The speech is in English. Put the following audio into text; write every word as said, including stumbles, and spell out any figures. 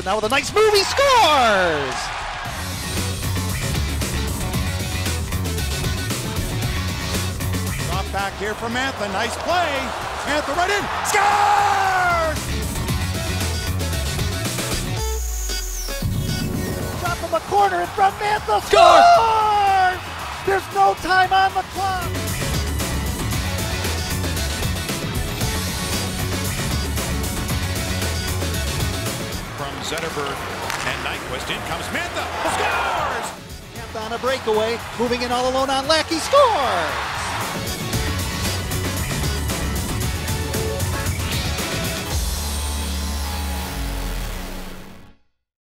now with a nice move, he scores! Drop back here for Mantha, nice play. Mantha right in, scores! Shot from the corner in front, Mantha scores! There's no time on the clock. From Zetterberg and Nyquist, in comes Mantha, scores! Mantha on a breakaway, moving in all alone on Lackey, scores!